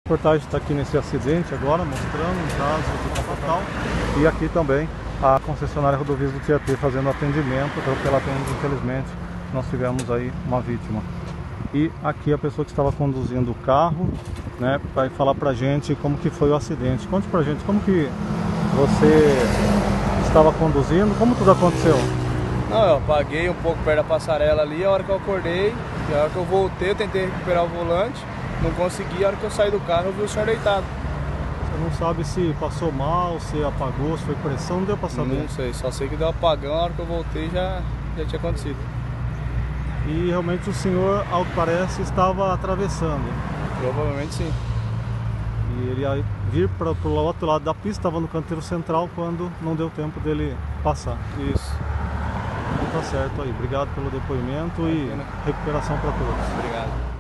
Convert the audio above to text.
A reportagem está aqui nesse acidente agora, mostrando um caso de fatal. E aqui também a concessionária Rodovias do Tietê fazendo atendimento, atropelamento, infelizmente nós tivemos aí uma vítima. E aqui a pessoa que estava conduzindo o carro, né, vai falar pra gente como que foi o acidente. Conte pra gente como que você estava conduzindo, como tudo aconteceu? Não, eu apaguei um pouco perto da passarela ali, a hora que eu acordei, e a hora que eu voltei, eu tentei recuperar o volante, não consegui, a hora que eu saí do carro eu vi o senhor deitado. Você não sabe se passou mal, se apagou, se foi pressão, não deu pra saber? Não sei, só sei que deu apagão, a hora que eu voltei já tinha acontecido. E realmente o senhor, ao que parece, estava atravessando. Provavelmente sim. E ele ia vir para o outro lado da pista, estava no canteiro central quando não deu tempo dele passar. Isso. Então tá certo aí. Obrigado pelo depoimento e recuperação para todos. Obrigado.